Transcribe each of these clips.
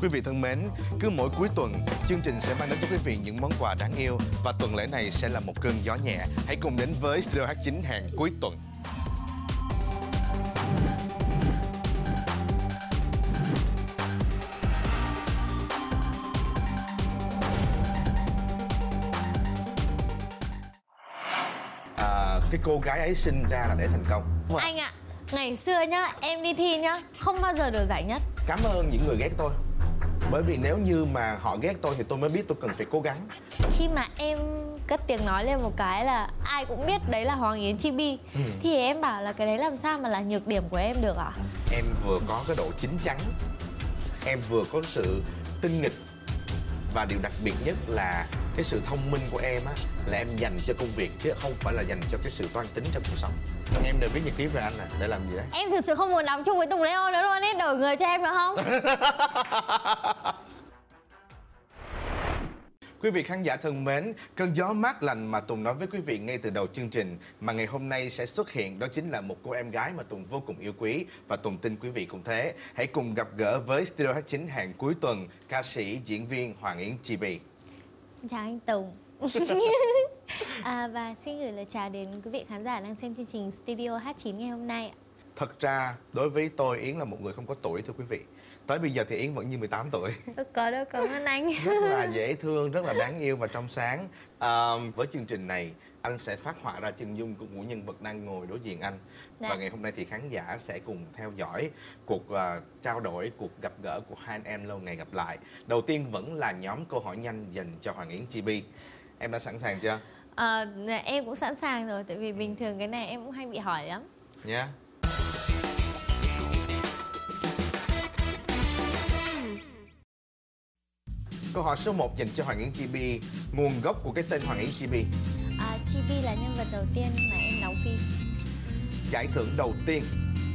Quý vị thân mến, cứ mỗi cuối tuần, chương trình sẽ mang đến cho quý vị những món quà đáng yêu. Và tuần lễ này sẽ là một cơn gió nhẹ. Hãy cùng đến với Studio H9 hẹn cuối tuần. Cái cô gái ấy sinh ra là để thành công. Anh ạ, ngày xưa nhá, em đi thi nhá, không bao giờ được giải nhất. Cảm ơn những người ghét tôi. Bởi vì nếu như mà họ ghét tôi thì tôi mới biết tôi cần phải cố gắng. Khi mà em cất tiếng nói lên một cái là ai cũng biết đấy là Hoàng Yến Chibi, thì em bảo là cái đấy làm sao mà là nhược điểm của em được ạ? Em vừa có cái độ chín chắn, em vừa có sự tinh nghịch, và điều đặc biệt nhất là cái sự thông minh của em á, là em dành cho công việc chứ không phải là dành cho cái sự toan tính trong cuộc sống. Em đều viết nhật ký về anh nè, để làm gì đấy? Em thực sự không muốn đóng chung với Tùng Leo nữa luôn ấy, đổi người cho em được không? Quý vị khán giả thân mến, cơn gió mát lành mà Tùng nói với quý vị ngay từ đầu chương trình mà ngày hôm nay sẽ xuất hiện, đó chính là một cô em gái mà Tùng vô cùng yêu quý, và Tùng tin quý vị cũng thế. Hãy cùng gặp gỡ với Studio H9 hẹn cuối tuần, ca sĩ, diễn viên Hoàng Yến Chibi. Chào anh Tùng. Và xin gửi lời chào đến quý vị khán giả đang xem chương trình Studio H9 ngày hôm nay. Thật ra, đối với tôi, Yến là một người không có tuổi thưa quý vị. Tới bây giờ thì Yến vẫn như 18 tuổi. Đâu có, cảm ơn anh. Rất là dễ thương, rất là đáng yêu và trong sáng. Với chương trình này, anh sẽ phát họa ra chân dung của mỗi nhân vật đang ngồi đối diện anh. Và ngày hôm nay thì khán giả sẽ cùng theo dõi cuộc trao đổi, cuộc gặp gỡ của hai anh em lâu ngày gặp lại. Đầu tiên vẫn là nhóm câu hỏi nhanh dành cho Hoàng Yến Chibi. Em đã sẵn sàng chưa? Em cũng sẵn sàng rồi, tại vì bình thường cái này em cũng hay bị hỏi lắm. Nhá. Câu hỏi số 1 dành cho Hoàng Yến Chibi. Nguồn gốc của cái tên Hoàng Yến Chibi? Chibi là nhân vật đầu tiên mà em đóng phim. Giải thưởng đầu tiên?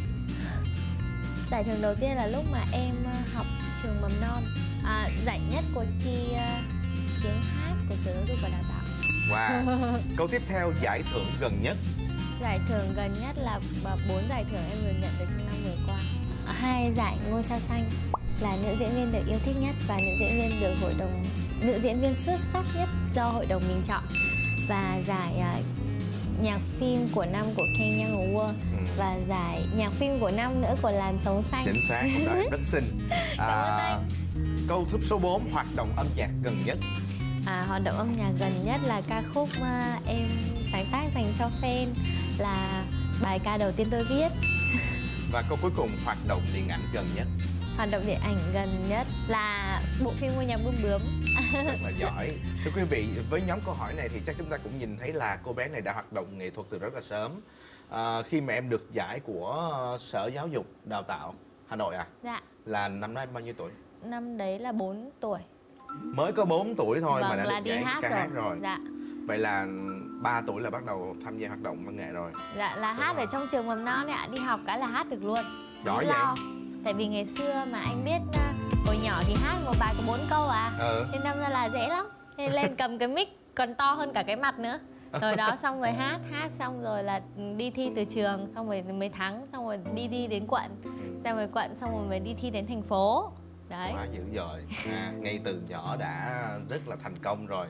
Giải thưởng đầu tiên là lúc mà em học trường mầm non. Giải nhất cuộc thi tiếng hát của Sở Giáo dục và Đào tạo. Wow. Câu tiếp theo, giải thưởng gần nhất? Giải thưởng gần nhất là 4 giải thưởng em vừa nhận được trong năm vừa qua. 2 giải ngôi sao xanh là nữ diễn viên được yêu thích nhất và nữ diễn viên được nữ diễn viên xuất sắc nhất do hội đồng bình chọn, và giải nhạc phim của năm của Ken Young Award và giải nhạc phim của năm nữa của Làn Sóng Xanh. Chính xác, rất xinh. Cảm ơn anh. Câu số 4, hoạt động âm nhạc gần nhất? Hoạt động âm nhạc gần nhất là ca khúc em sáng tác dành cho fan, là bài ca đầu tiên tôi viết. Và câu cuối cùng, hoạt động điện ảnh gần nhất? Hoạt động điện ảnh gần nhất là bộ phim Ngôi Nhà Bươm Bướm. Rất là giỏi. Thưa quý vị, với nhóm câu hỏi này thì chắc chúng ta cũng nhìn thấy là cô bé này đã hoạt động nghệ thuật từ rất là sớm. Khi mà em được giải của Sở Giáo dục Đào tạo Hà Nội Dạ. Là năm đó em bao nhiêu tuổi? Năm đấy là 4 tuổi. Mới có 4 tuổi thôi mà đã là được đi giải ca hát rồi. Dạ. Vậy là 3 tuổi là bắt đầu tham gia hoạt động văn nghệ rồi. Dạ, là hát ở trong trường mầm non ạ, đi học cái là hát được luôn. Giỏi vậy. Tại vì ngày xưa mà anh biết hồi nhỏ thì hát một bài có 4 câu Thế đâm ra là dễ lắm. Nên lên cầm cái mic còn to hơn cả cái mặt nữa. Rồi đó, xong rồi hát xong rồi là đi thi từ trường, xong rồi mới thắng, xong rồi đi đến quận, xong rồi quận, xong rồi mới đi thi đến thành phố. Đấy. Quá dữ dội. Ngay từ nhỏ đã rất là thành công rồi.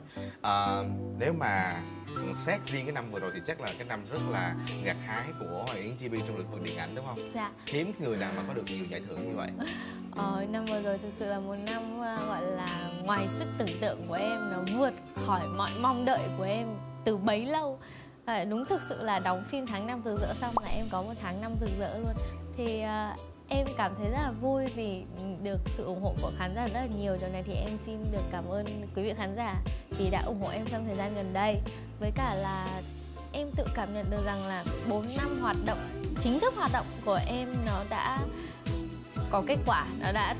Nếu mà xét riêng cái năm vừa rồi thì chắc là cái năm rất là gặt hái của Hoàng Yến Chibi trong lĩnh vực điện ảnh đúng không? Dạ. Hiếm người nào mà có được nhiều giải thưởng như vậy. Năm vừa rồi thực sự là một năm gọi là ngoài sức tưởng tượng của em, nó vượt khỏi mọi mong đợi của em từ bấy lâu. Đúng thực sự là đóng phim tháng 5 rực rỡ xong là em có một tháng 5 rực rỡ luôn. Thì em cảm thấy rất là vui vì được sự ủng hộ của khán giả rất là nhiều. Điều này thì em xin được cảm ơn quý vị khán giả vì đã ủng hộ em trong thời gian gần đây. Với cả là em tự cảm nhận được rằng là 4 năm hoạt động, chính thức hoạt động của em nó đã có kết quả, nó đã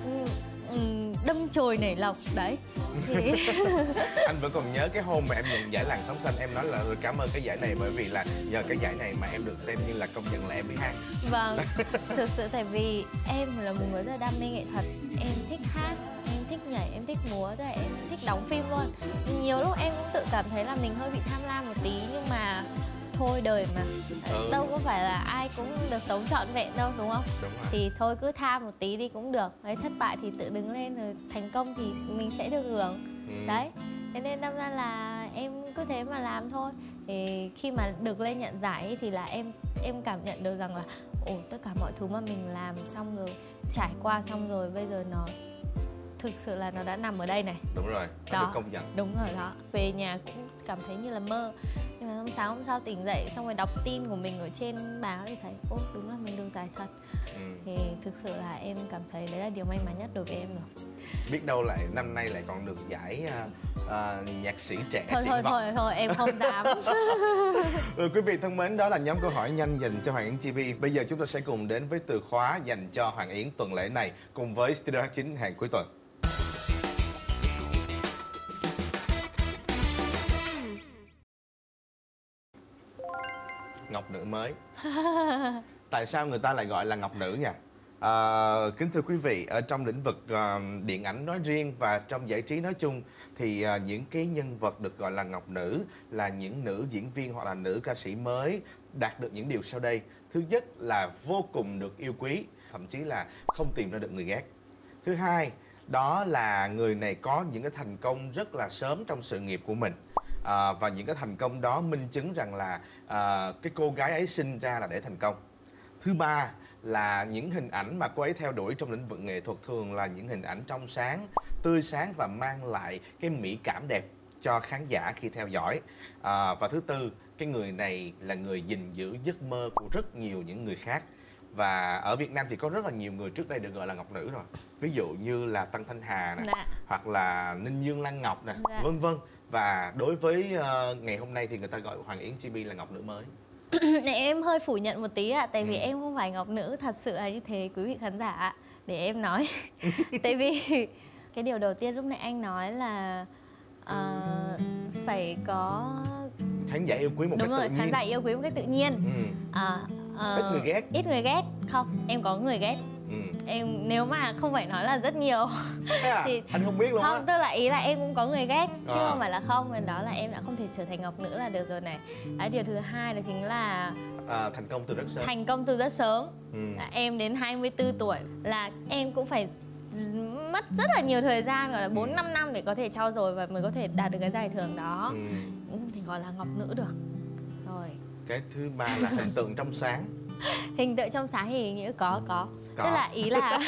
đâm chồi nảy lộc đấy. Thì... Anh vẫn còn nhớ cái hôm mà em nhận giải Làn Sóng Xanh, em nói là cảm ơn cái giải này bởi vì là nhờ cái giải này mà em được xem như là công nhận là em biết hát. Vâng, thực sự tại vì em là một người rất là đam mê nghệ thuật, em thích hát, em thích nhảy, em thích múa, em thích đóng phim luôn. Nhiều lúc em cũng tự cảm thấy là mình hơi bị tham lam một tí, nhưng mà thôi đời mà. Đâu có phải là ai cũng được sống trọn vẹn đâu, đúng không? Đúng rồi. Thì thôi cứ tha một tí đi cũng được. Đấy, thất bại thì tự đứng lên, rồi thành công thì mình sẽ được hưởng. Đấy, thế nên đâm ra là em cứ thế mà làm thôi. Thì khi mà được lên nhận giải ấy, thì là em cảm nhận được rằng là tất cả mọi thứ mà mình làm xong rồi, trải qua xong rồi, bây giờ nó thực sự là nó đã nằm ở đây này. Đúng rồi, nó được công nhận. Đúng rồi đó. Về nhà cũng cảm thấy như là mơ. Nhưng mà sáng hôm sau tỉnh dậy xong rồi đọc tin của mình ở trên báo thì thấy đúng là mình được giải thật. Thì thực sự là em cảm thấy đấy là điều may mắn nhất đối với em rồi. Biết đâu lại năm nay lại còn được giải nhạc sĩ trẻ. Thôi em không dám. Quý vị thân mến, đó là nhóm câu hỏi nhanh dành cho Hoàng Yến TV. Bây giờ chúng ta sẽ cùng đến với từ khóa dành cho Hoàng Yến tuần lễ này cùng với Studio H9 hàng cuối tuần. Ngọc nữ mới. Tại sao người ta lại gọi là ngọc nữ nhỉ? Kính thưa quý vị, ở trong lĩnh vực điện ảnh nói riêng và trong giải trí nói chung thì những cái nhân vật được gọi là ngọc nữ là những nữ diễn viên hoặc là nữ ca sĩ mới đạt được những điều sau đây. Thứ nhất là vô cùng được yêu quý, thậm chí là không tìm ra được người ghét. Thứ hai, đó là người này có những cái thành công rất là sớm trong sự nghiệp của mình. Và những cái thành công đó minh chứng rằng là cái cô gái ấy sinh ra là để thành công. Thứ ba là những hình ảnh mà cô ấy theo đuổi trong lĩnh vực nghệ thuật thường là những hình ảnh trong sáng, tươi sáng và mang lại cái mỹ cảm đẹp cho khán giả khi theo dõi. Và thứ tư, cái người này là người gìn giữ giấc mơ của rất nhiều những người khác. Và ở Việt Nam thì có rất là nhiều người trước đây được gọi là ngọc nữ rồi. Ví dụ như là Tân Thanh Hà nè, hoặc là Ninh Dương Lan Ngọc nè, vân vân. Và đối với ngày hôm nay thì người ta gọi Hoàng Yến GB là ngọc nữ mới. Em hơi phủ nhận một tí ạ, tại vì em không phải ngọc nữ thật sự là như thế quý vị khán giả ạ. Để em nói. Tại vì cái điều đầu tiên lúc nãy anh nói là phải có khán giả yêu quý một cách tự nhiên. Đúng rồi, khán giả yêu quý một cách tự nhiên. Ít người ghét. Ít người ghét. Không, em có người ghét. Em nếu mà không phải nói là rất nhiều thì anh không biết luôn á. Không, tức là ý là em cũng có người ghét chứ không phải là không. Đó là em đã không thể trở thành ngọc nữ là được rồi này. Điều thứ hai đó chính là thành công từ rất sớm. Thành công từ rất sớm. Em đến 24 tuổi là em cũng phải mất rất là nhiều thời gian, gọi là 4-5 năm để có thể trau dồi và mới có thể đạt được cái giải thưởng đó. Cũng thì gọi là ngọc nữ được. Rồi. Cái thứ ba là hình tượng trong sáng. Hình tượng trong sáng thì nghĩa có. Tức là ý là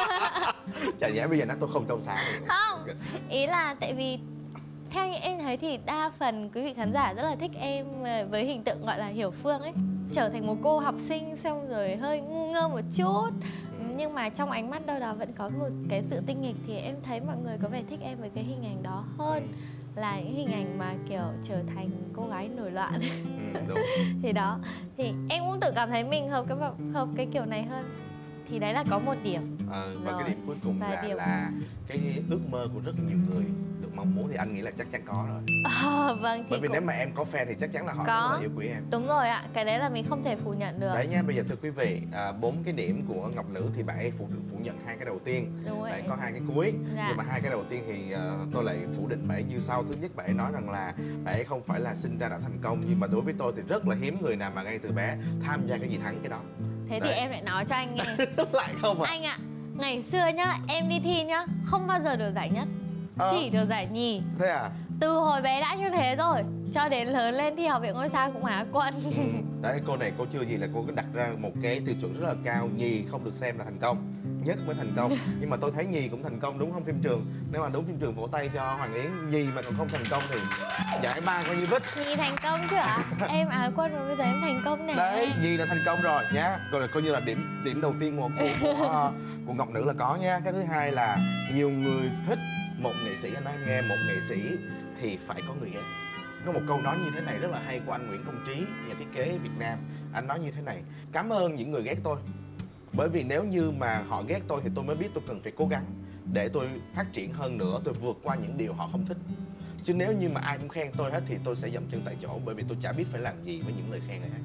chả nhẽ bây giờ nói tôi không trong sáng. Không, ý là tại vì theo như em thấy thì đa phần quý vị khán giả rất là thích em với hình tượng gọi là hiểu phương ấy. Trở thành một cô học sinh xong rồi hơi ngu ngơ một chút, nhưng mà trong ánh mắt đâu đó vẫn có một cái sự tinh nghịch. Thì em thấy mọi người có vẻ thích em với cái hình ảnh đó hơn là những hình ảnh mà kiểu trở thành cô gái nổi loạn. Đúng. Thì đó, thì em cũng tự cảm thấy mình hợp cái kiểu này hơn. Thì đấy là có một điểm. Và cái điểm cuối cùng là cái ước mơ của rất nhiều người được mong muốn thì anh nghĩ là chắc chắn có rồi. Vâng. Bởi vì nếu mà em có fan thì chắc chắn là họ rất là yêu quý em. Đúng rồi ạ, cái đấy là mình không thể phủ nhận được. Đấy nha, bây giờ thưa quý vị, 4 cái điểm của ngọc nữ thì bạn ấy phủ nhận 2 cái đầu tiên. Đấy, có 2 cái cuối. Nhưng mà 2 cái đầu tiên thì tôi lại phủ định bạn ấy như sau. Thứ nhất, bạn ấy nói rằng là bạn ấy không phải là sinh ra đã thành công, nhưng mà đối với tôi thì rất là hiếm người nào mà ngay từ bé tham gia cái gì thắng cái đó. Thế thì em lại nói cho anh nghe. Lại không à? Anh ạ, ngày xưa nhá, em đi thi nhá, không bao giờ được giải nhất, chỉ được giải nhì. Thế à? Từ hồi bé đã như thế rồi, cho đến lớn lên thi Học viện Ngôi sao cũng Á quân. Đấy, cô này cô chưa gì là cô cứ đặt ra một cái tiêu chuẩn rất là cao. Nhì không được xem là thành công, nhất mới thành công. Nhưng mà tôi thấy nhì cũng thành công đúng không phim trường? Nếu mà đúng phim trường vỗ tay cho Hoàng Yến. Nhì mà còn không thành công thì giải ba coi như vít. Nhì thành công chứ ạ? Em Á quân mà bây giờ em thành công này. Đấy, nhì là thành công rồi nhá. Coi như là điểm đầu tiên của ngọc nữ là có nha. Cái thứ hai là nhiều người thích một nghệ sĩ, anh nói em nghe, một nghệ sĩ thì phải có người ghét. Có một câu nói như thế này rất là hay của anh Nguyễn Công Trí, nhà thiết kế Việt Nam. Anh nói như thế này: cảm ơn những người ghét tôi, bởi vì nếu như mà họ ghét tôi thì tôi mới biết tôi cần phải cố gắng để tôi phát triển hơn nữa, tôi vượt qua những điều họ không thích. Chứ nếu như mà ai cũng khen tôi hết thì tôi sẽ dậm chân tại chỗ, bởi vì tôi chả biết phải làm gì với những lời khen này hết.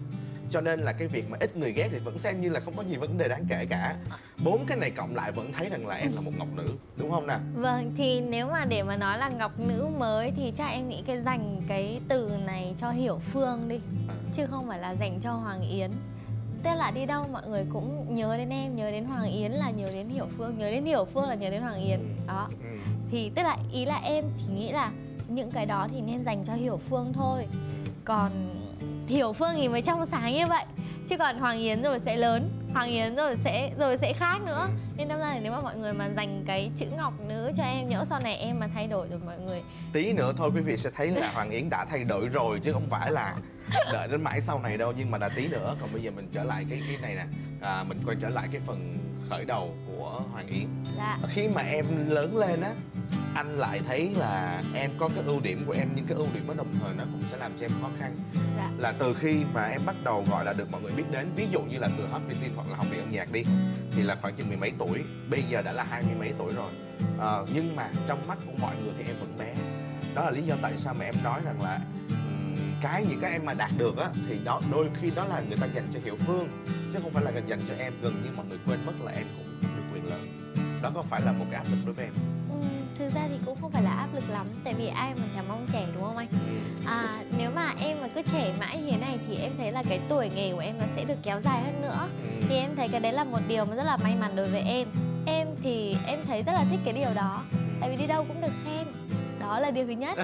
Cho nên là cái việc mà ít người ghét thì vẫn xem như là không có gì vấn đề đáng kể cả. 4 cái này cộng lại vẫn thấy rằng là em là một ngọc nữ, đúng không nào? Vâng, thì nếu mà để mà nói là ngọc nữ mới thì chắc em nghĩ dành cái từ này cho Hiểu Phương đi, chứ không phải là dành cho Hoàng Yến. Tức là đi đâu mọi người cũng nhớ đến em, nhớ đến Hoàng Yến là nhớ đến Hiểu Phương, nhớ đến Hiểu Phương là nhớ đến Hoàng Yến. Đó. Thì tức là ý là em chỉ nghĩ là những cái đó thì nên dành cho Hiểu Phương thôi. Còn Hiểu Phương thì mới trong sáng như vậy, chứ còn Hoàng Yến rồi sẽ lớn, Hoàng Yến rồi sẽ khác nữa. Nên đâm ra là nếu mà mọi người mà dành cái chữ ngọc nữ cho em, nhỡ sau này em mà thay đổi rồi mọi người, tí nữa thôi quý vị sẽ thấy là Hoàng Yến đã thay đổi rồi, chứ không phải là đợi đến mãi sau này đâu. Nhưng mà là tí nữa. Còn bây giờ mình trở lại cái này nè, mình quay trở lại cái phần khởi đầu của Hoàng Yến. Khi mà em lớn lên á, anh lại thấy là em có cái ưu điểm của em, nhưng cái ưu điểm đó đồng thời nó cũng sẽ làm cho em khó khăn. Là từ khi mà em bắt đầu gọi là được mọi người biết đến, ví dụ như là từ Hot VT hoặc là Học viện âm nhạc đi, thì là khoảng chừng 10 mấy tuổi, bây giờ đã là 20 mấy tuổi rồi. Nhưng mà trong mắt của mọi người thì em vẫn bé. Đó là lý do tại sao mà em nói rằng là những cái em mà đạt được á, thì đó đôi khi đó là người ta dành cho Hiểu Phương, chứ không phải là dành cho em. Gần như mọi người quên mất là em cũng được quyền lớn. Đó có phải là một cái áp lực đối với em? Thực ra thì cũng không phải là áp lực lắm, tại vì ai mà chẳng mong trẻ, đúng không anh? Nếu mà em mà cứ trẻ mãi như thế này thì em thấy là cái tuổi nghề của em nó sẽ được kéo dài hơn nữa. Thì em thấy cái đấy là một điều mà rất là may mắn đối với em. Em thì em thấy rất là thích cái điều đó, tại vì đi đâu cũng được khen. Đó là điều thứ nhất.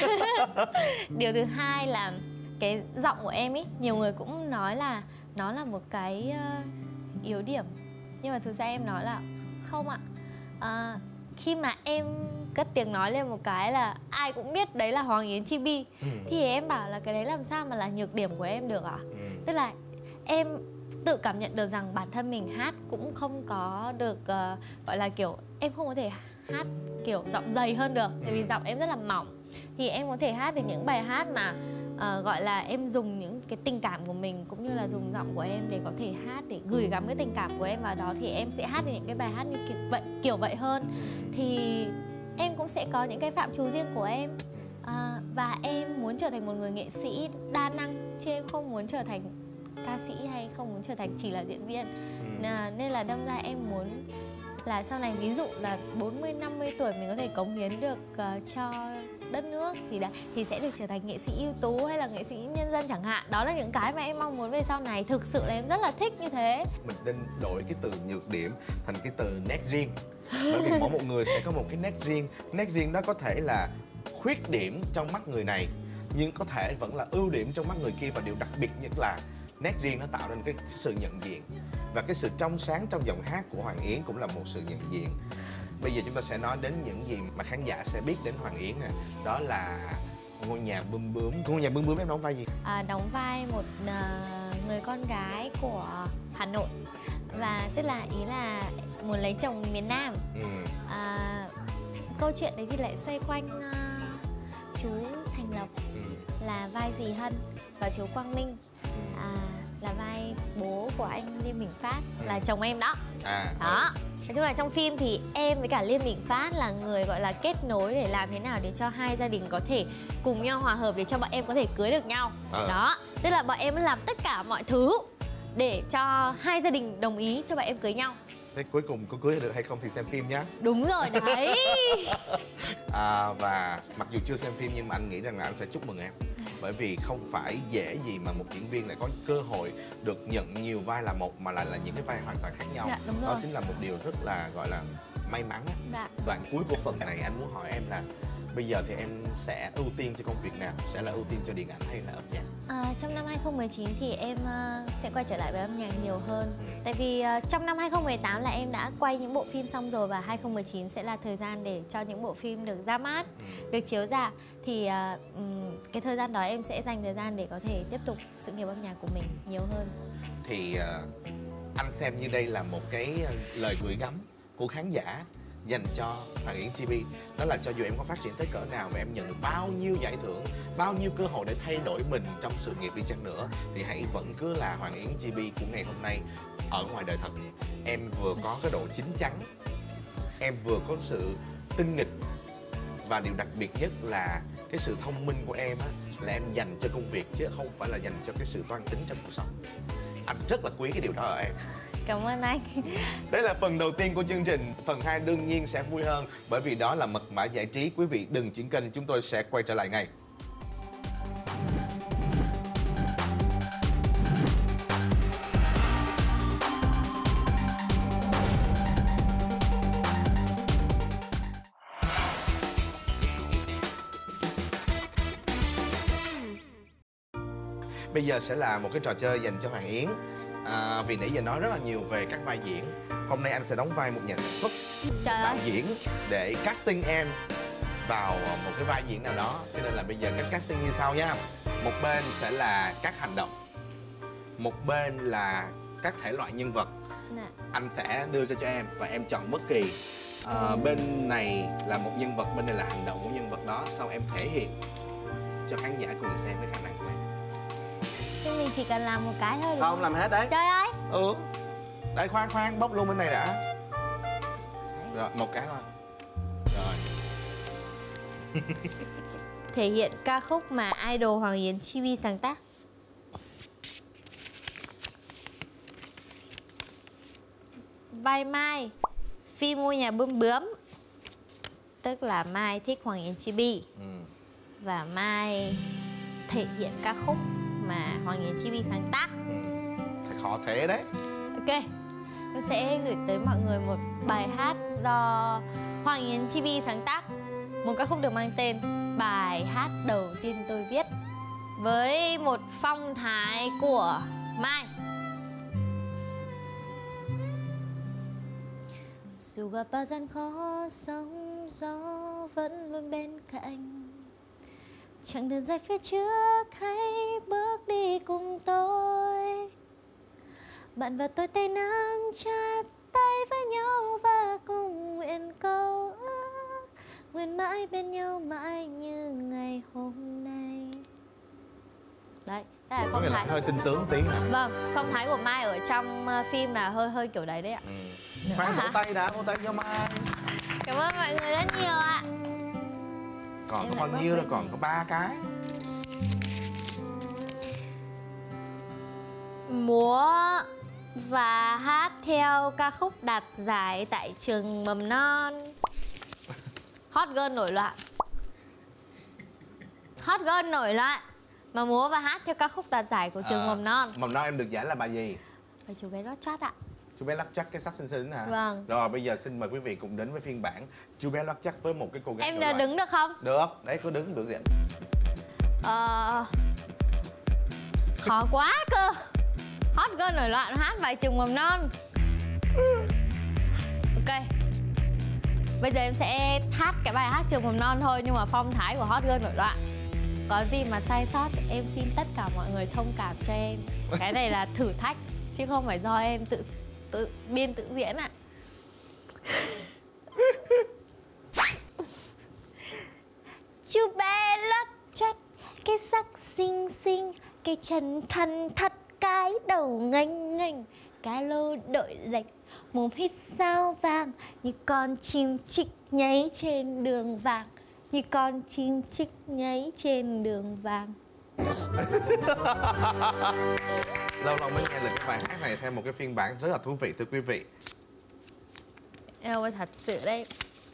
Điều thứ hai là cái giọng của em ý, nhiều người cũng nói là nó là một cái yếu điểm, nhưng mà thực ra em nói là không ạ. Khi mà em cất tiếng nói lên một cái là ai cũng biết đấy là Hoàng Yến Chibi, thì em bảo là cái đấy làm sao mà là nhược điểm của em được ạ? Tức là em tự cảm nhận được rằng bản thân mình hát cũng không có được gọi là kiểu em không có thể hát kiểu giọng dày hơn được, tại vì giọng em rất là mỏng. Thì em có thể hát được những bài hát mà gọi là em dùng những cái tình cảm của mình, cũng như là dùng giọng của em để có thể hát, để gửi gắm cái tình cảm của em vào đó, thì em sẽ hát được những cái bài hát như kiểu vậy hơn. Thì em cũng sẽ có những cái phạm trù riêng của em, và em muốn trở thành một người nghệ sĩ đa năng, chứ em không muốn trở thành ca sĩ hay không muốn trở thành chỉ là diễn viên. Nên là đâm ra em muốn là sau này ví dụ là 40-50 tuổi mình có thể cống hiến được cho đất nước thì sẽ được trở thành nghệ sĩ ưu tú hay là nghệ sĩ nhân dân chẳng hạn. Đó là những cái mà em mong muốn về sau này. Thực sự là em rất là thích như thế. Mình nên đổi cái từ nhược điểm thành cái từ nét riêng. Bởi vì mỗi một người sẽ có một cái nét riêng. Nét riêng đó có thể là khuyết điểm trong mắt người này, nhưng có thể vẫn là ưu điểm trong mắt người kia. Và điều đặc biệt nhất là nét riêng nó tạo nên cái sự nhận diện. Và cái sự trong sáng trong giọng hát của Hoàng Yến cũng là một sự nhận diện. Bây giờ chúng ta sẽ nói đến những gì mà khán giả sẽ biết đến Hoàng Yến nè. Đó là Ngôi Nhà Bướm Bướm. Ngôi Nhà Bướm Bướm em đóng vai gì? Đóng vai một người con gái của Hà Nội. Và tức là ý là muốn lấy chồng miền Nam. Câu chuyện đấy thì lại xoay quanh chú Thành Lộc là vai Dì Hân, và chú Quang Minh là vai bố của anh Liên Bình Phát, là chồng em đó. Đó. Nói chung là trong phim thì em với cả Liên Bình Phát là người gọi là kết nối để làm thế nào để cho hai gia đình có thể cùng nhau hòa hợp, để cho bọn em có thể cưới được nhau. Đó. Tức là bọn em làm tất cả mọi thứ để cho hai gia đình đồng ý cho bọn em cưới nhau. Thế cuối cùng có cưới được hay không thì xem phim nhé. Đúng rồi đấy. Và mặc dù chưa xem phim nhưng mà anh nghĩ rằng là anh sẽ chúc mừng em. Bởi vì không phải dễ gì mà một diễn viên lại có cơ hội được nhận nhiều vai là một, mà lại là những cái vai hoàn toàn khác nhau. Đó chính là một điều rất là gọi là may mắn. Đoạn cuối của phần này anh muốn hỏi em là bây giờ thì em sẽ ưu tiên cho công việc nào? Sẽ là ưu tiên cho điện ảnh hay là âm nhạc? Trong năm 2019 thì em sẽ quay trở lại với âm nhạc nhiều hơn. Tại vì trong năm 2018 là em đã quay những bộ phim xong rồi, và 2019 sẽ là thời gian để cho những bộ phim được ra mắt, được chiếu rạp. Thì cái thời gian đó em sẽ dành thời gian để có thể tiếp tục sự nghiệp âm nhạc của mình nhiều hơn. Thì anh xem như đây là một cái lời gửi gắm của khán giả dành cho Hoàng Yến Chibi. Đó là cho dù em có phát triển tới cỡ nào và em nhận được bao nhiêu giải thưởng, bao nhiêu cơ hội để thay đổi mình trong sự nghiệp đi chăng nữa, thì hãy vẫn cứ là Hoàng Yến Chibi của ngày hôm nay ở ngoài đời thật. Em vừa có cái độ chín chắn, em vừa có sự tinh nghịch, và điều đặc biệt nhất là cái sự thông minh của em á là em dành cho công việc chứ không phải là dành cho cái sự toan tính trong cuộc sống. Anh rất là quý cái điều đó ở em. Cảm ơn anh. Đây là phần đầu tiên của chương trình. Phần 2 đương nhiên sẽ vui hơn, bởi vì đó là mật mã giải trí. Quý vị đừng chuyển kênh, chúng tôi sẽ quay trở lại ngay. Bây giờ sẽ là một cái trò chơi dành cho Hoàng Yến. Vì nãy giờ nói rất là nhiều về các vai diễn. Hôm nay anh sẽ đóng vai một nhà sản xuất, đạo diễn để casting em vào một cái vai diễn nào đó. Cho nên là bây giờ các casting như sau nha. Một bên sẽ là các hành động, một bên là các thể loại nhân vật. Anh sẽ đưa ra cho em và em chọn bất kỳ. Bên này là một nhân vật, bên này là hành động của nhân vật đó. Sau em thể hiện cho khán giả cùng xem cái khả năng của em. Thế mình chỉ cần làm một cái thôi đúng không? Làm hết đấy. Trời ơi. Đây khoan, bóc luôn bên này đã. Rồi, một cái thôi. Rồi. Thể hiện ca khúc mà idol Hoàng Yến Chibi sáng tác. Vai Mai, phim Ngôi Nhà Bướm Bướm. Tức là Mai thích Hoàng Yến Chibi. Và Mai thể hiện ca khúc mà Hoàng Yến Chibi sáng tác. Thật khó thế đấy. Ok, tôi sẽ gửi tới mọi người một bài hát do Hoàng Yến Chibi sáng tác. Một ca khúc được mang tên Bài hát đầu tiên tôi viết, với một phong thái của Mai. Dù gặp bao gian khó, sóng gió vẫn luôn bên cạnh. Chặng đường dài phía trước, hãy bước đi cùng tôi. Bạn và tôi tay nắm chặt tay với nhau và cùng nguyện câu ước nguyện mãi bên nhau mãi như ngày hôm nay. Đấy, đây là phong thái. Hơi tinh tướng tí hả? Vâng, phong thái của Mai ở trong phim là hơi kiểu đấy đấy ạ. Khoan, vỗ tay đã, vỗ tay cho Mai. Cảm ơn mọi người rất nhiều ạ. Còn có bao nhiêu là còn có 3 cái. Múa và hát theo ca khúc đạt giải tại trường mầm non. Hot girl nổi loạn. Hot girl nổi loạn mà múa và hát theo ca khúc đạt giải của trường mầm non. Mầm non em được giải là bài gì? Bài Chú Bé Lót Chót ạ. Chú Bé Lót Chót, cái sắc xinh xinh hả? Vâng. Rồi bây giờ xin mời quý vị cùng đến với phiên bản Chú Bé Lót Chót với một cái cô gái. Em đã đứng được không? Được, đấy cứ đứng biểu diễn. Khó quá cơ. Hot girl nổi loạn hát bài trường mầm non. Ok. Bây giờ em sẽ hát cái bài hát trường mầm non thôi, nhưng mà phong thái của hot girl nổi loạn. Có gì mà sai sót em xin tất cả mọi người thông cảm cho em. Cái này là thử thách chứ không phải do em tự biên tự diễn ạ. Chú bé lót chót, cái sắc xinh xinh, cái chân thân thắt, cái đầu nganh nganh, cái lô đội lệch, mồm hít sao vàng như con chim chích nháy trên đường vàng, như con chim chích nháy trên đường vàng. Lâu lâu mới nghe được cái bài hát này theo một cái phiên bản rất là thú vị thưa quý vị. Eo ơi, thật sự đấy.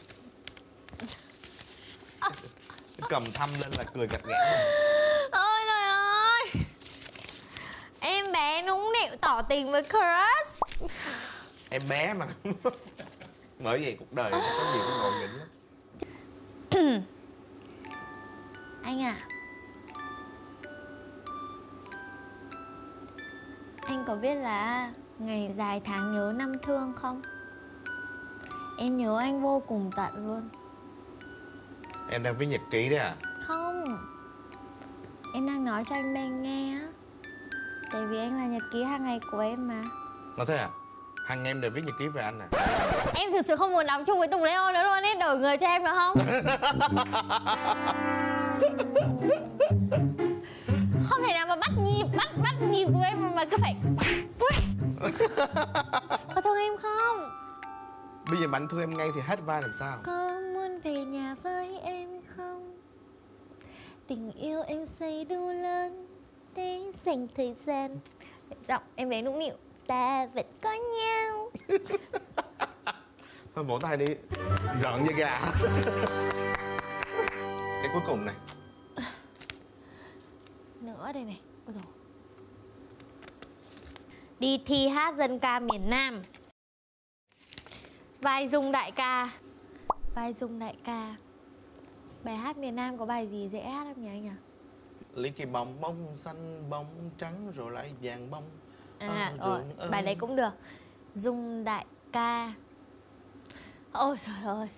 Cầm thăm lên là cười gật ghẻ. Ôi trời ơi, em bé nũng nịu tỏ tình với crush. Em bé mà. Bởi vậy cuộc đời nó có gì cũng ngộ nghĩnh lắm. Anh à, anh có biết là ngày dài tháng nhớ năm thương không? Em nhớ anh vô cùng tận luôn. Em đang viết nhật ký đấy à? Không, em đang nói cho anh Ben nghe á. Tại vì anh là nhật ký hàng ngày của em mà. Nói thế à? Hằng em đều viết nhật ký về anh à? Em thực sự không muốn đóng chung với Tùng Leo nữa luôn ấy. Đổi người cho em được không? Không thể nào mà bắt nhịp của em mà cứ phải. Có thương em không? Bây giờ mà anh thương em ngay thì hết vai làm sao? Có muốn về nhà với em không? Tình yêu em xây đủ lớn để dành thời gian. Giọng em bé nũng nịu. Ta vẫn có nhau. Thôi vỗ tay đi, rợn da gà. Cái cuối cùng này. Nữa đây này. Ôi dồi. Đi thi hát dân ca miền Nam. Vai Dung đại ca. Vai Dung đại ca. Bài hát miền Nam có bài gì dễ hát không nhỉ anh nhỉ? Lý Kỳ bông bông xanh bông trắng rồi lại vàng bông. Bài đấy cũng được. Dung đại ca. Ôi trời ơi.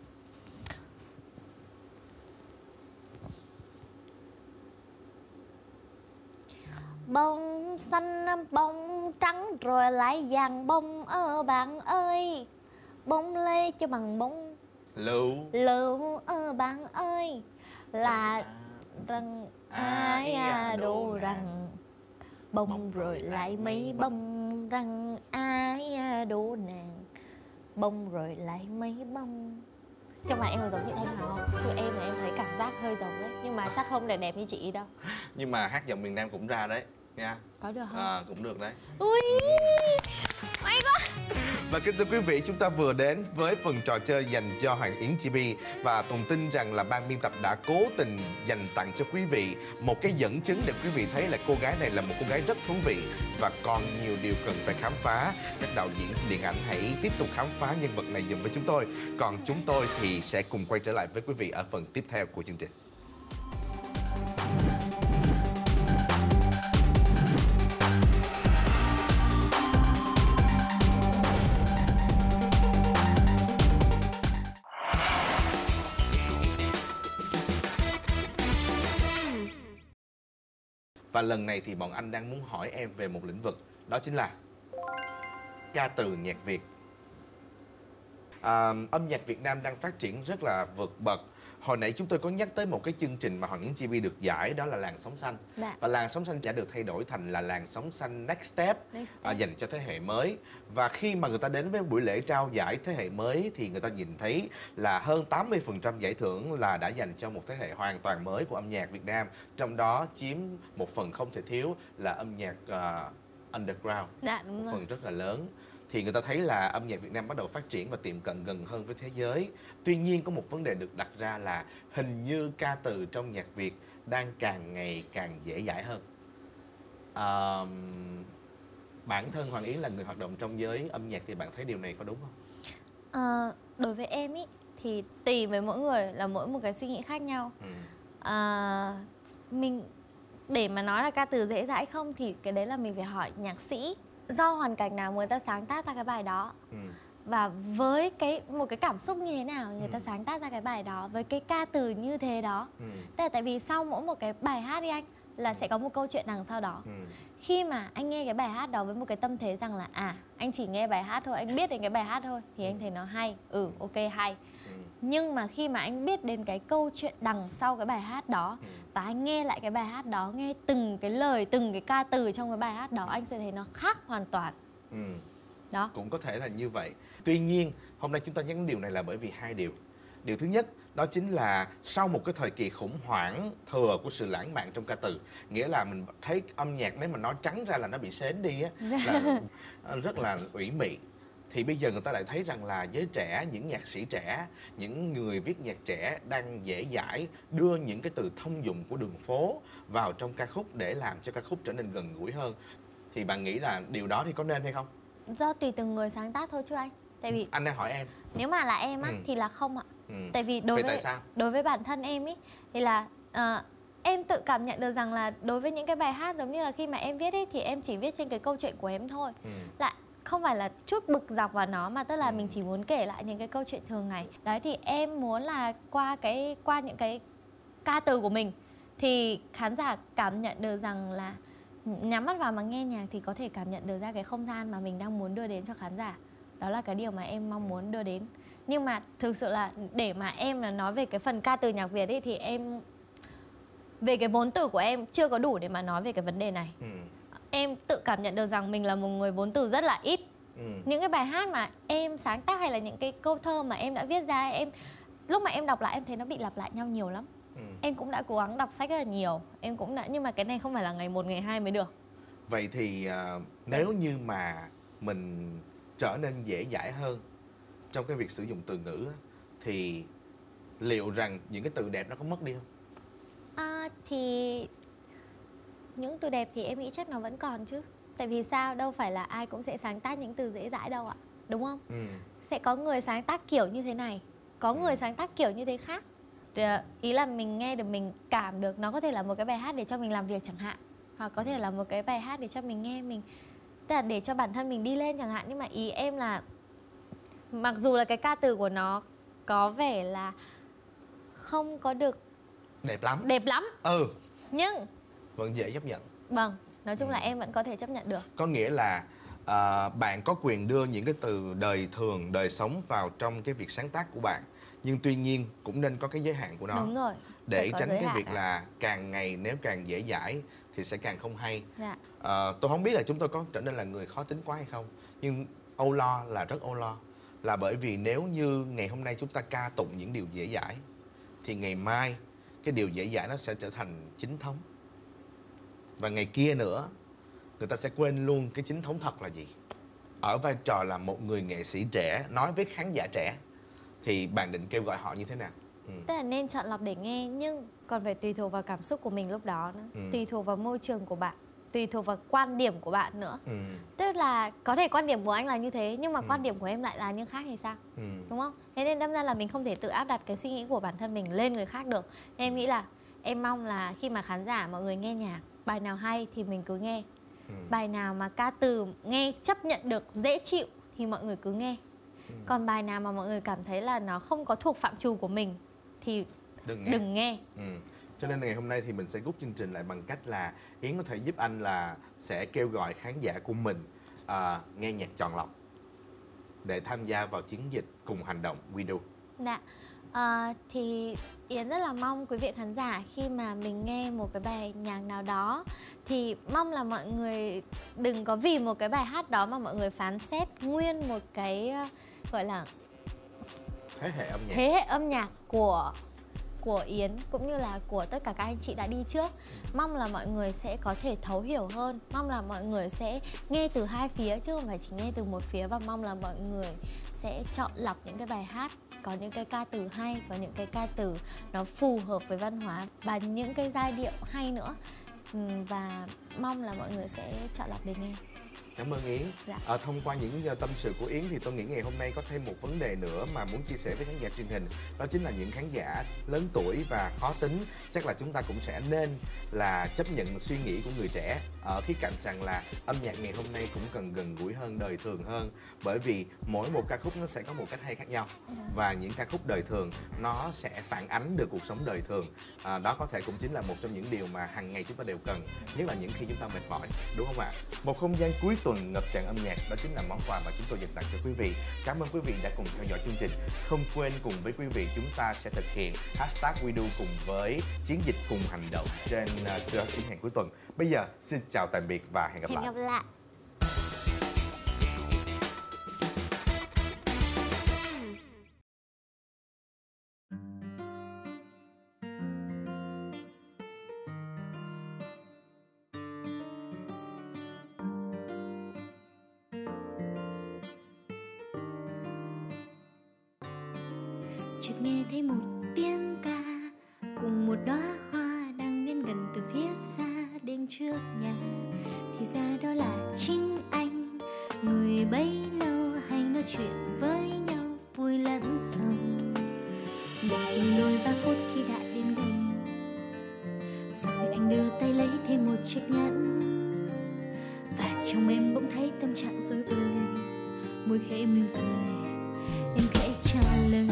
Bông xanh bông trắng rồi lại vàng bông bạn ơi. Bông lê cho bằng bông lưu bạn ơi. Là rằng ai đồ rằng bông rồi lại mấy bông rằng ai đố nàng bông rồi lại mấy bông. Trong bài em có giống chị Thanh Hằng không? Chứ em là em thấy cảm giác hơi giống đấy. Nhưng mà chắc không để đẹp như chị đâu. Nhưng mà hát giọng miền Nam cũng ra đấy nha. Có được không? Cũng được đấy. Ui, may quá. Và kính thưa quý vị, chúng ta vừa đến với phần trò chơi dành cho Hoàng Yến TV. Và Tùng tin rằng là ban biên tập đã cố tình dành tặng cho quý vị một cái dẫn chứng để quý vị thấy là cô gái này là một cô gái rất thú vị và còn nhiều điều cần phải khám phá. Các đạo diễn điện ảnh hãy tiếp tục khám phá nhân vật này giùm với chúng tôi. Còn chúng tôi thì sẽ cùng quay trở lại với quý vị ở phần tiếp theo của chương trình. Và lần này thì bọn anh đang muốn hỏi em về một lĩnh vực. Đó chính là ca từ nhạc Việt. Âm nhạc Việt Nam đang phát triển rất là vượt bậc. Hồi nãy chúng tôi có nhắc tới một cái chương trình mà Hoàng Yến TV được giải, đó là Làn Sóng Xanh. Và Làn Sóng Xanh đã được thay đổi thành là Làn Sóng Xanh Next Step, dành cho thế hệ mới. Và khi mà người ta đến với buổi lễ trao giải thế hệ mới thì người ta nhìn thấy là hơn 80% giải thưởng là đã dành cho một thế hệ hoàn toàn mới của âm nhạc Việt Nam. Trong đó chiếm một phần không thể thiếu là âm nhạc underground, một phần rất là lớn. Thì người ta thấy là âm nhạc Việt Nam bắt đầu phát triển và tiệm cận gần hơn với thế giới. Tuy nhiên có một vấn đề được đặt ra là hình như ca từ trong nhạc Việt đang càng ngày càng dễ dãi hơn. Bản thân Hoàng Yến là người hoạt động trong giới âm nhạc thì bạn thấy điều này có đúng không? Đối với em ý thì tùy với mỗi người là mỗi một cái suy nghĩ khác nhau. Mình để mà nói là ca từ dễ dãi không thì cái đấy là mình phải hỏi nhạc sĩ do hoàn cảnh nào người ta sáng tác ra cái bài đó, và với một cái cảm xúc như thế nào người ta sáng tác ra cái bài đó, với cái ca từ như thế đó. Tức là tại vì sau mỗi một cái bài hát đi anh là sẽ có một câu chuyện đằng sau đó. Khi mà anh nghe cái bài hát đó với một cái tâm thế rằng là anh chỉ nghe bài hát thôi, anh biết đến cái bài hát thôi thì anh thấy nó hay, ok hay. Nhưng mà khi mà anh biết đến cái câu chuyện đằng sau cái bài hát đó và anh nghe lại cái bài hát đó, nghe từng cái lời, từng cái ca từ trong cái bài hát đó, anh sẽ thấy nó khác hoàn toàn. Đó. Cũng có thể là như vậy. Tuy nhiên, hôm nay chúng ta nhắc đến điều này là bởi vì hai điều. Điều thứ nhất, đó chính là sau một cái thời kỳ khủng hoảng thừa của sự lãng mạn trong ca từ. Nghĩa là mình thấy âm nhạc nếu mà nói trắng ra là nó bị sến đi á, là rất là ủy mị. Thì bây giờ người ta lại thấy rằng là giới trẻ, những nhạc sĩ trẻ, những người viết nhạc trẻ đang dễ dãi đưa những cái từ thông dụng của đường phố vào trong ca khúc để làm cho ca khúc trở nên gần gũi hơn. Thì bạn nghĩ là điều đó thì có nên hay không? Do tùy từng người sáng tác thôi chứ anh. Tại vì anh đang hỏi em. Nếu mà là em á thì là không ạ. Tại vì đối với bản thân em ý thì là em tự cảm nhận được rằng là đối với những cái bài hát giống như là khi mà em viết ấy thì em chỉ viết trên cái câu chuyện của em thôi. Lại không phải là chút bực dọc vào nó, mà tức là mình chỉ muốn kể lại những cái câu chuyện thường ngày. Đấy thì em muốn là qua những cái ca từ của mình thì khán giả cảm nhận được rằng là nhắm mắt vào mà nghe nhạc thì có thể cảm nhận được ra cái không gian mà mình đang muốn đưa đến cho khán giả. Đó là cái điều mà em mong muốn đưa đến. Nhưng mà thực sự là để mà em là nói về cái phần ca từ nhạc Việt ấy thì em về cái vốn từ của em chưa có đủ để mà nói về cái vấn đề này. Em tự cảm nhận được rằng mình là một người vốn từ rất là ít. Những cái bài hát mà em sáng tác hay là những cái câu thơ mà em đã viết ra, lúc mà em đọc lại em thấy nó bị lặp lại nhau nhiều lắm. Em cũng đã cố gắng đọc sách rất là nhiều. Em cũng đã, nhưng mà cái này không phải là ngày 1, ngày 2 mới được. Vậy thì nếu như mà mình trở nên dễ dãi hơn trong cái việc sử dụng từ ngữ á, thì liệu rằng những cái từ đẹp nó có mất đi không? Thì những từ đẹp thì em nghĩ chắc nó vẫn còn chứ. Tại vì sao? Đâu phải là ai cũng sẽ sáng tác những từ dễ dãi đâu ạ. Đúng không? Sẽ có người sáng tác kiểu như thế này, có người sáng tác kiểu như thế khác. Thì, ý là mình nghe được, mình cảm được. Nó có thể là một cái bài hát để cho mình làm việc chẳng hạn, hoặc có thể là một cái bài hát để cho mình nghe, tức là để cho bản thân mình đi lên chẳng hạn. Nhưng mà ý em là mặc dù là cái ca từ của nó có vẻ là không có được đẹp lắm, nhưng vẫn dễ chấp nhận. Vâng, nói chung là em vẫn có thể chấp nhận được. Có nghĩa là bạn có quyền đưa những cái từ đời thường, đời sống vào trong cái việc sáng tác của bạn, nhưng tuy nhiên cũng nên có cái giới hạn của nó. Đúng rồi. Để tránh cái việc là càng ngày nếu càng dễ dãi thì sẽ càng không hay. Tôi không biết là chúng tôi có trở nên là người khó tính quá hay không, nhưng âu lo là rất âu lo. Là bởi vì nếu như ngày hôm nay chúng ta ca tụng những điều dễ dãi thì ngày mai cái điều dễ dãi nó sẽ trở thành chính thống. Và ngày kia nữa người ta sẽ quên luôn cái chính thống thật là gì. Ở vai trò là một người nghệ sĩ trẻ nói với khán giả trẻ thì bạn định kêu gọi họ như thế nào? Tức là nên chọn lọc để nghe, nhưng còn phải tùy thuộc vào cảm xúc của mình lúc đó nữa. Tùy thuộc vào môi trường của bạn, tùy thuộc vào quan điểm của bạn nữa. Tức là có thể quan điểm của anh là như thế, nhưng mà quan điểm của em lại là như khác thì sao? Đúng không? Thế nên đâm ra là mình không thể tự áp đặt cái suy nghĩ của bản thân mình lên người khác được. Em nghĩ là em mong là khi mà khán giả mọi người nghe nhạc, bài nào hay thì mình cứ nghe. Bài nào mà ca từ nghe chấp nhận được, dễ chịu thì mọi người cứ nghe. Còn bài nào mà mọi người cảm thấy là nó không có thuộc phạm trù của mình thì đừng nghe. Cho nên ngày hôm nay thì mình sẽ rút chương trình lại bằng cách là Yến có thể giúp anh là sẽ kêu gọi khán giả của mình nghe nhạc chọn lọc để tham gia vào chiến dịch cùng hành động We Do. Thì Yến rất là mong quý vị khán giả khi mà mình nghe một cái bài nhạc nào đó thì mong là mọi người đừng có vì một cái bài hát đó mà mọi người phán xét nguyên một cái gọi là thế hệ âm nhạc của Yến cũng như là của tất cả các anh chị đã đi trước. Mong là mọi người sẽ có thể thấu hiểu hơn, mong là mọi người sẽ nghe từ hai phía chứ không phải chỉ nghe từ một phía, và mong là mọi người sẽ chọn lọc những cái bài hát có những cái ca từ hay, có những cái ca từ nó phù hợp với văn hóa và những cái giai điệu hay nữa. Và mong là mọi người sẽ chọn lọc để nghe. Cảm ơn Yến. Thông qua những tâm sự của Yến thì tôi nghĩ ngày hôm nay có thêm một vấn đề nữa mà muốn chia sẻ với khán giả truyền hình. Đó chính là những khán giả lớn tuổi và khó tính. Chắc là chúng ta cũng sẽ nên là chấp nhận suy nghĩ của người trẻ ở khía cạnh rằng là âm nhạc ngày hôm nay cũng cần gần gũi hơn, đời thường hơn. Bởi vì mỗi một ca khúc nó sẽ có một cách hay khác nhau. Và những ca khúc đời thường nó sẽ phản ánh được cuộc sống đời thường. Đó có thể cũng chính là một trong những điều mà hàng ngày chúng ta đều cần, nhất là những khi chúng ta mệt mỏi, đúng không ạ? Một không gian cuối tuần ngập tràn âm nhạc, đó chính là món quà mà chúng tôi dành tặng cho quý vị. Cảm ơn quý vị đã cùng theo dõi chương trình. Không quên cùng với quý vị chúng ta sẽ thực hiện hashtag We Do cùng với chiến dịch cùng hành động trên Studio Tiếng Hẹn cuối tuần. Bây giờ xin chào tạm biệt và hẹn gặp lại. Hẹn gặp lại. Chợt nghe thấy một tiếng ca cùng một đóa hoa đang đến gần từ phía xa đến trước nhà. Thì ra đó là chính anh, người bấy lâu hay nói chuyện với nhau vui lẫn sầu. Để lùi 3 phút khi đã đến gần, rồi anh đưa tay lấy thêm một chiếc nhẫn. Và trong em bỗng thấy tâm trạng rối bời, môi khẽ mỉm cười, em khẽ trả lời.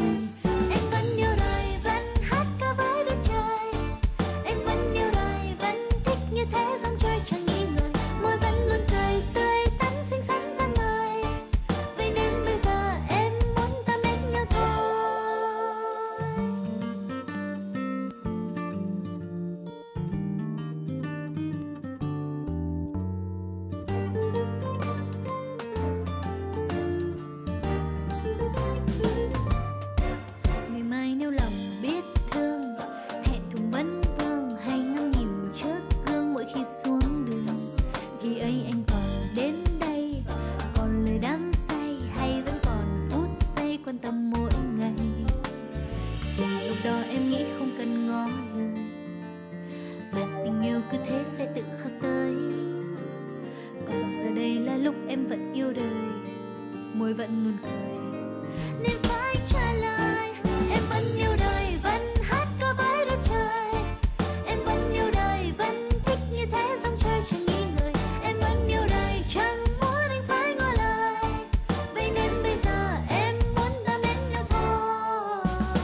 vẫn luôn cười. Nên phải trả lời em vẫn yêu đời, vẫn hát ca với đất trời. Em vẫn yêu đời, vẫn thích như thế dòng chơi chẳng nghi ngờ. Em vẫn yêu đời, chẳng muốn anh phải ngỏ lời. Vậy nên bây giờ em muốn ta mến nhau thôi.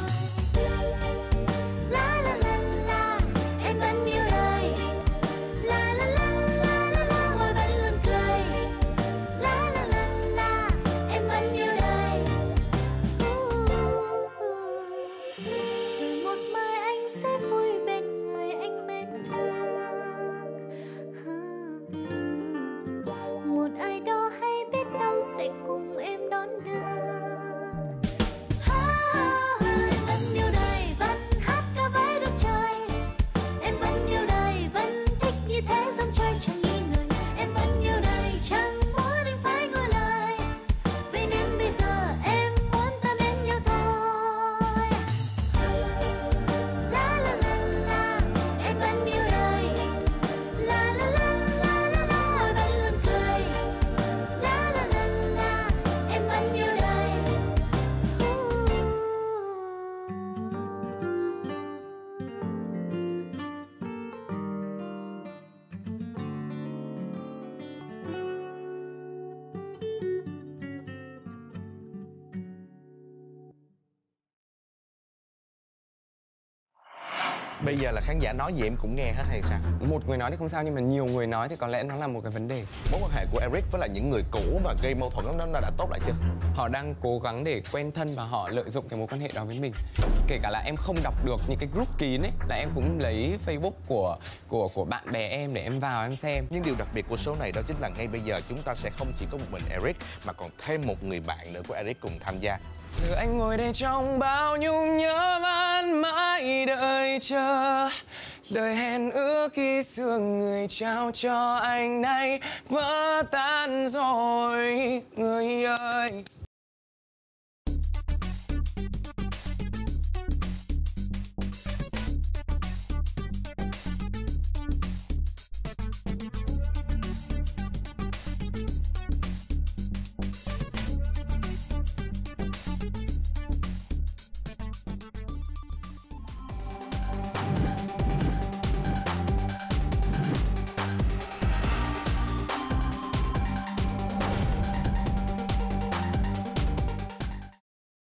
La la la la, em vẫn yêu đời. La la la la la la, môi vẫn luôn cười. La la la la, em vẫn yêu đời. Rồi một mai anh sẽ vui bên người anh mến thương. Một ai đó hay biết đâu sẽ cùng em đón đưa. Em vẫn yêu đời, vẫn hát ca với đất trời. Em vẫn yêu đời, vẫn thích như thế dòng chơi chẳng nghi ngờ. Em vẫn yêu đời, chẳng muốn anh phải ngỏ lời. Vậy nên bây giờ em muốn ta mến nhau thôi. La la la la, em vẫn yêu đời. La la la la la la, môi vẫn luôn cười. La la la la, em vẫn yêu đời. Bây giờ là khán giả nói gì em cũng nghe hết hay sao? Một người nói thì không sao, nhưng mà nhiều người nói thì có lẽ nó là một cái vấn đề. Mối quan hệ của Eric với lại những người cũ và gây mâu thuẫn nó đã tốt lại chưa? Họ đang cố gắng để quen thân và họ lợi dụng cái mối quan hệ đó với mình. Kể cả là em không đọc được những cái group kín ấy, là em cũng lấy Facebook của bạn bè em để em vào em xem. Nhưng điều đặc biệt của số này đó chính là ngay bây giờ chúng ta sẽ không chỉ có một mình Eric mà còn thêm một người bạn nữa của Eric cùng tham gia. Giờ anh ngồi đây trong bao nhung nhớ vẫn mãi đợi chờ. Lời hẹn ước khi xưa người trao cho anh nay vỡ tan rồi người ơi.